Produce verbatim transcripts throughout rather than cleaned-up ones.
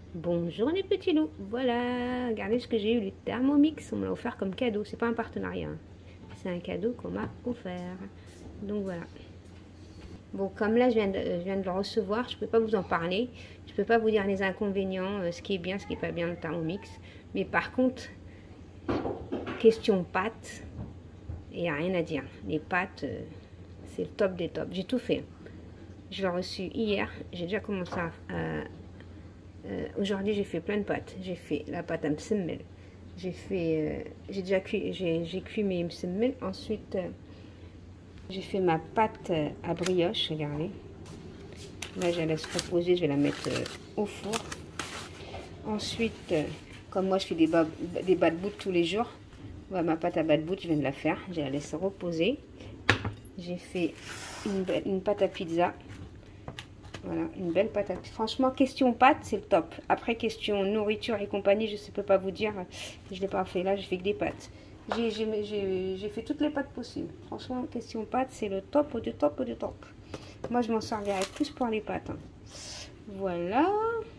Bonjour les petits loups, voilà, regardez ce que j'ai eu, le Thermomix, on me l'a offert comme cadeau, c'est pas un partenariat, hein. C'est un cadeau qu'on m'a offert, donc voilà. Bon, comme là je viens, de, je viens de le recevoir, je peux pas vous en parler, je peux pas vous dire les inconvénients, euh, ce qui est bien, ce qui est pas bien le Thermomix, mais par contre, question pâtes, il n'y a rien à dire, les pâtes, euh, c'est le top des tops, j'ai tout fait. Je l'ai reçu hier, j'ai déjà commencé à... à Euh, Aujourd'hui, j'ai fait plein de pâtes. J'ai fait la pâte à msemmel. J'ai fait, euh, j'ai déjà cuit, j'ai cuit mes msemmel. Ensuite, euh, j'ai fait ma pâte à brioche. Regardez. Là, je la laisse reposer. Je vais la mettre euh, au four. Ensuite, euh, comme moi, je fais des, bas, des bas de bout tous les jours. Voilà, ma pâte à bas de bout, je viens de la faire. Je la laisse reposer. J'ai fait une, une pâte à pizza. Voilà, une belle patate. Franchement, question pâtes, c'est le top. Après, question nourriture et compagnie, je ne peux pas vous dire. Je ne l'ai pas fait là, je fais que des pâtes. J'ai fait toutes les pâtes possibles. Franchement, question pâtes, c'est le top du top du top. Moi, je m'en servirai plus pour les pâtes. Hein. Voilà.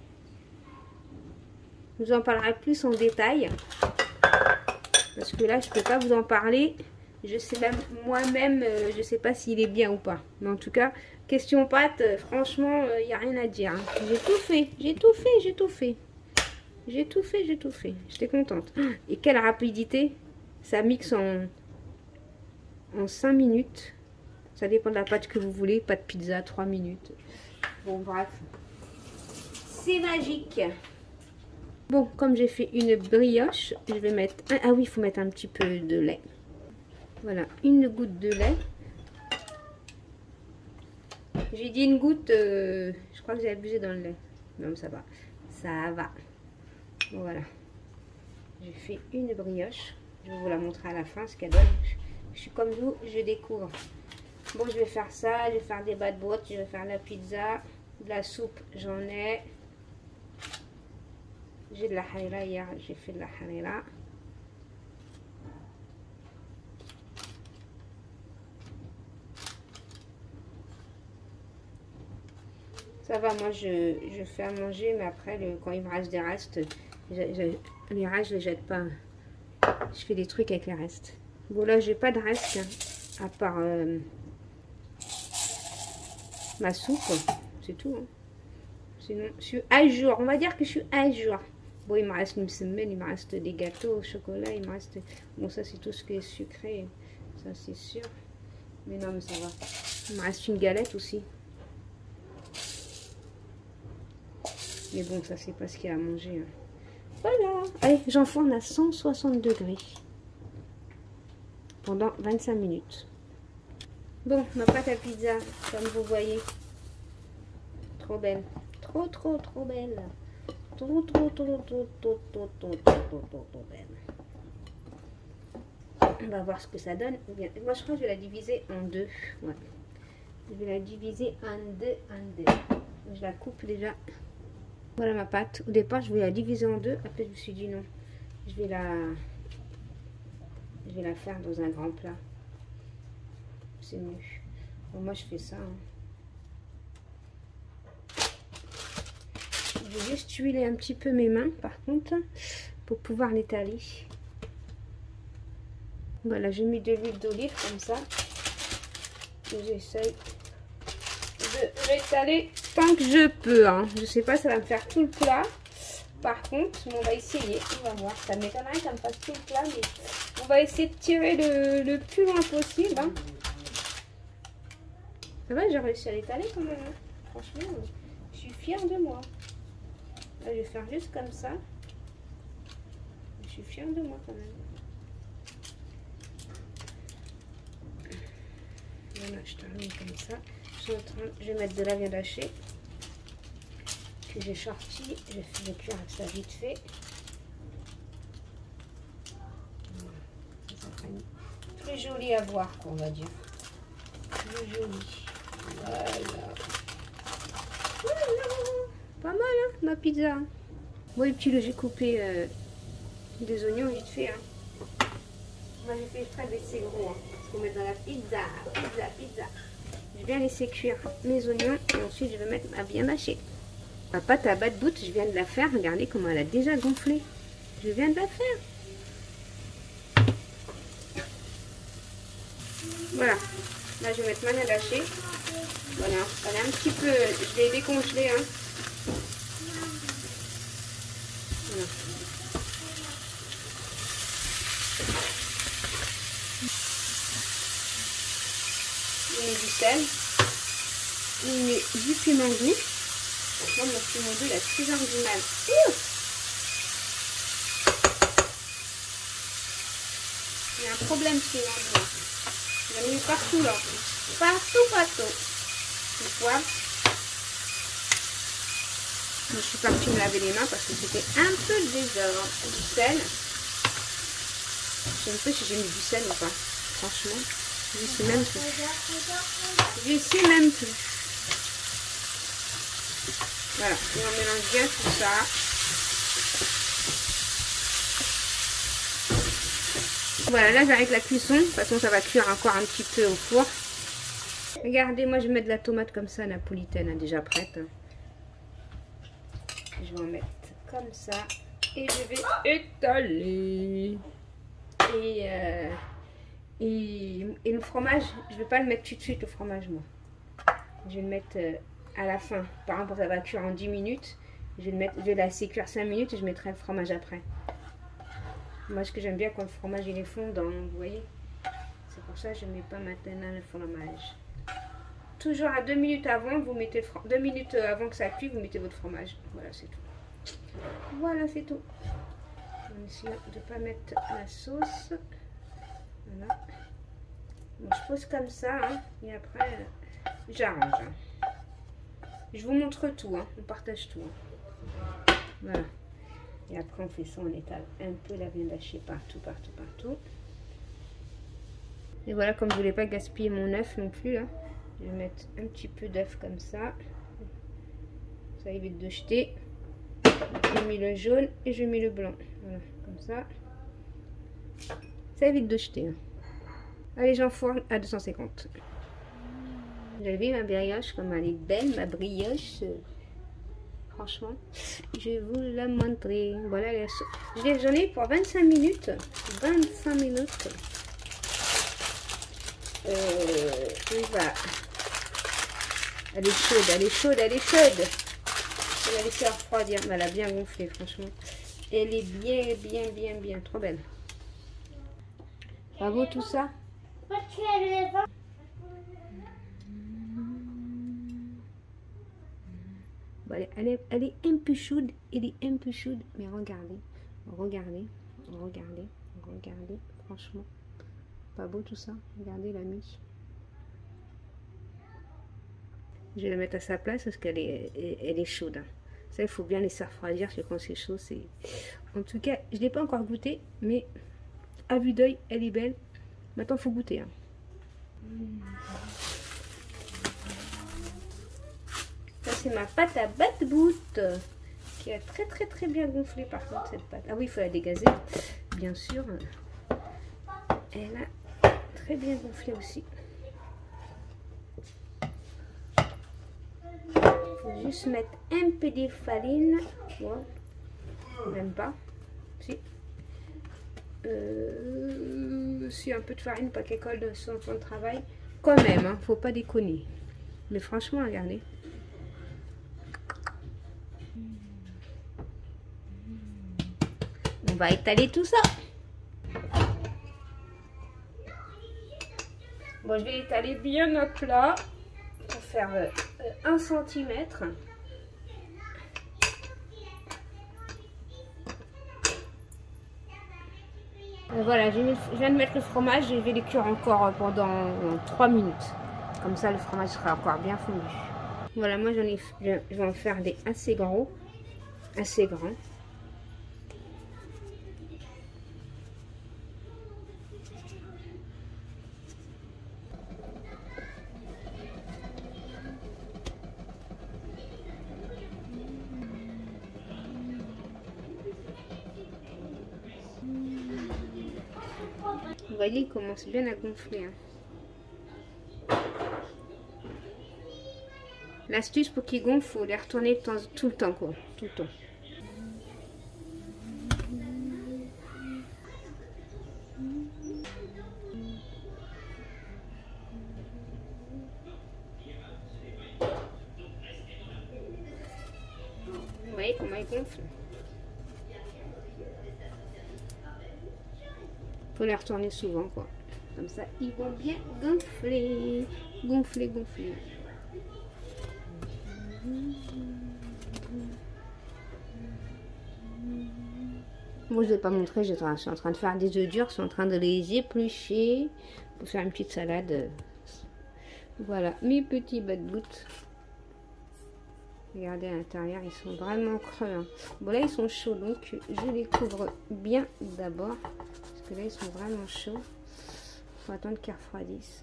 Je vous en parlerai plus en détail. Parce que là, je ne peux pas vous en parler. Je sais même moi-même, euh, je sais pas s'il est bien ou pas. Mais en tout cas, question pâtes, euh, franchement, il euh, n'y a rien à dire. Hein. J'ai tout fait, j'ai tout fait, j'ai tout fait. J'ai tout fait, j'ai tout fait. J'étais contente. Et quelle rapidité. Ça mixe en, en cinq minutes. Ça dépend de la pâte que vous voulez. Pâte pizza, trois minutes. Bon, bref. C'est magique. Bon, comme j'ai fait une brioche, je vais mettre... Un... Ah oui, il faut mettre un petit peu de lait. Voilà, une goutte de lait. J'ai dit une goutte, euh, je crois que j'ai abusé dans le lait. Non, ça va. Ça va. Bon, voilà. J'ai fait une brioche. Je vais vous la montrer à la fin, ce qu'elle donne. Je suis comme vous, je découvre. Bon, je vais faire ça. Je vais faire des bas de boîte. Je vais faire la pizza. De la soupe, j'en ai. J'ai de la harira hier. J'ai fait de la harira. Ça va, moi je, je fais à manger, mais après, le, quand il me reste des restes, je, je, les restes, je les jette pas. Je fais des trucs avec les restes. Bon, là, j'ai pas de restes, hein, à part euh, ma soupe, c'est tout. Hein. Sinon, je suis à jour. On va dire que je suis à jour. Bon, il me reste une semaine, il me reste des gâteaux au chocolat, il me reste... Bon, ça, c'est tout ce qui est sucré, ça, c'est sûr. Mais non, mais ça va. Il me reste une galette aussi. Mais bon, ça, c'est pas ce qu'il y a à manger. Hein. Voilà. Allez, j'enfourne à cent soixante degrés. Pendant vingt-cinq minutes. Bon, ma pâte à pizza, comme vous voyez. Trop belle. Trop, trop, trop belle. Trop, trop, trop, trop, trop, trop, trop, trop, trop, trop belle. On va voir ce que ça donne. Moi, je crois que je vais la diviser en deux. Ouais. Je vais la diviser en deux, en deux. Je la coupe déjà. Voilà ma pâte. Au départ, je voulais la diviser en deux. Après, je me suis dit non. Je vais la, je vais la faire dans un grand plat. C'est mieux. Bon, moi, je fais ça. Hein. Je vais juste huiler un petit peu mes mains, par contre, pour pouvoir l'étaler. Voilà, j'ai mis de l'huile d'olive comme ça. J'essaye de l'étaler tant que je peux. Hein. Je sais pas, ça va me faire tout le plat. Par contre, on va essayer. On va voir. Ça m'étonnerait que ça me fasse tout le plat, mais on va essayer de tirer le, le plus loin possible. Hein. Ça va, j'ai réussi à l'étaler quand même. Hein. Franchement, je suis fière de moi. Là, je vais faire juste comme ça. Je suis fière de moi quand même. Voilà, je termine comme ça. Je, suis en train, je vais mettre de la viande hachée que j'ai sorti. Je vais cuire ça vite fait. Voilà. Ça sera plus joli à voir, on va dire. Plus joli. Voilà. Voilà. Pas mal, hein, ma pizza. Moi, le petit, j'ai coupé euh, des oignons vite fait. Hein. Moi, j'ai fait exprès de laisser gros. Hein, parce qu'on met dans la pizza, pizza, pizza. Je vais bien laisser cuire mes oignons et ensuite, je vais mettre ma viande hachée. Ma pâte à bat-bout, je viens de la faire. Regardez comment elle a déjà gonflé. Je viens de la faire. Voilà. Là, je vais mettre ma naine hachée. Voilà. Elle est un petit peu... Je l'ai décongelée. Hein. Voilà. Je mets du sel. Je mets du piment doux. Moi, mon piment doux, il a toujours du mal. Ouh, il y a un problème piment doux. J'en ai mis partout là. Partout, partout. Du poivre. Je suis partie me laver les mains parce que c'était un peu le désordre. Du sel. Je ne sais pas si j'ai mis du sel ou pas. Franchement, je sais même plus. Je sais même plus. Voilà, et on mélange bien tout ça. Voilà, là j'arrête la cuisson. De toute façon, ça va cuire encore un petit peu au four. Regardez, moi je mets de la tomate comme ça, napolitaine, hein, déjà prête. Je vais en mettre comme ça. Et je vais étaler. Et, euh, et, et le fromage, je ne vais pas le mettre tout de suite, le fromage, moi. Je vais le mettre euh, à la fin. Par exemple, ça va cuire en dix minutes. Je vais, le mettre, je vais la laisser cuire cinq minutes et je mettrai le fromage après. Moi, ce que j'aime bien quand le fromage il est fondant, vous voyez. C'est pour ça que je ne mets pas maintenant le fromage. Toujours à deux minutes avant, vous mettez le deux minutes avant que ça cuise, vous mettez votre fromage. Voilà, c'est tout. Voilà, c'est tout. On essaie de ne pas mettre la sauce. Voilà. Bon, je pose comme ça, hein, et après, euh, j'arrange. Hein. Je vous montre tout, hein, on partage tout. Hein. Voilà. Et après, on fait ça, on étale un peu la viande hachée partout, partout, partout. Et voilà, comme je ne voulais pas gaspiller mon œuf non plus, là, je vais mettre un petit peu d'œuf comme ça. Ça évite de jeter. J'ai mis le jaune et je mets le blanc. Voilà, comme ça. Ça évite de jeter. Hein. Allez, j'enfourne à deux cent cinquante. J'ai vu ma brioche, comme elle est belle, ma brioche. Franchement, je vais vous la montrer. Voilà, j'en ai pour vingt-cinq minutes. vingt-cinq minutes. Euh, et voilà. Elle est chaude, elle est chaude, elle est chaude. Je vais la laisser refroidir. Elle a bien gonflé, franchement. Elle est bien, bien, bien, bien. Trop belle. Bravo tout ça. Bon, elle, est, elle, est, elle est un peu chaude. Elle est un peu chaude. Mais regardez. Regardez. Regardez. Regardez. Franchement. Pas beau tout ça. Regardez la miche. Je vais la mettre à sa place parce qu'elle est, elle est chaude. Hein. Ça, il faut bien laisser refroidir parce que quand c'est chaud, c'est... En tout cas, je ne l'ai pas encore goûté, mais à vue d'œil, elle est belle. Maintenant, il faut goûter. Hein. Ça, c'est ma pâte à bat-bout qui a très, très, très bien gonflé par contre, cette pâte. Ah oui, il faut la dégazer, bien sûr. Elle a très bien gonflé aussi. Faut juste mettre un peu de farine. Ouais. Même pas. Si. Euh, si un peu de farine, pas qu'elle colle de son fond de travail. Quand même, hein, faut pas déconner. Mais franchement, regardez. On va étaler tout ça. Bon, je vais étaler bien à plat pour faire euh, un centimètre. Et voilà, je viens de mettre le fromage, je vais le cuire encore pendant trois minutes. Comme ça, le fromage sera encore bien fondu. Voilà, moi j'en ai, je vais en faire des assez gros, assez grands. Vous voyez, il commence bien à gonfler. Hein. L'astuce pour qu'ils gonflent, il faut les retourner tout, tout le temps, quoi. Tout le temps. Vous voyez comment ils gonflent? Faut les retourner souvent, quoi. Comme ça, ils vont bien gonfler. Gonfler, gonfler. Moi, je ne vais pas montrer, je suis en train de faire des œufs durs, je suis en train de les éplucher pour faire une petite salade. Voilà, mes petits bas de bout. Regardez à l'intérieur, ils sont vraiment creux. Hein. Bon, là, ils sont chauds, donc je les couvre bien d'abord. Parce que là, ils sont vraiment chauds. Il faut attendre qu'ils refroidissent.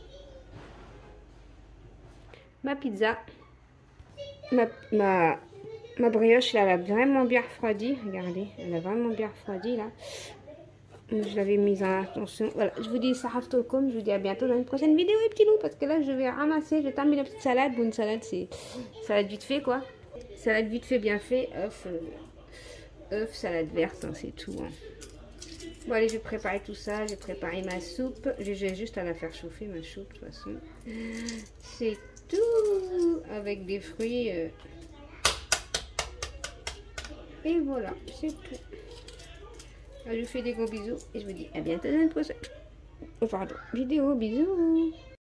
Ma pizza. Ma, ma, ma brioche, là, elle a vraiment bien refroidi. Regardez, elle a vraiment bien refroidi, là. Je l'avais mise en attention. Voilà, je vous dis Saraftokum, je vous dis à bientôt dans une prochaine vidéo, les petits loups, parce que là, je vais ramasser, je vais terminer la petite salade. Bon, une salade, c'est salade vite fait, quoi. Salade vite fait, bien fait. œuf, euh, œuf, salade verte, hein, c'est tout. Hein. Bon, allez, je vais préparer tout ça. J'ai préparé ma soupe. J'ai juste à la faire chauffer, ma soupe, de toute façon. C'est tout. Avec des fruits. Euh... Et voilà, c'est tout. Je vous fais des gros bisous et je vous dis à bientôt dans une prochaine oh, pardon, vidéo. Bisous.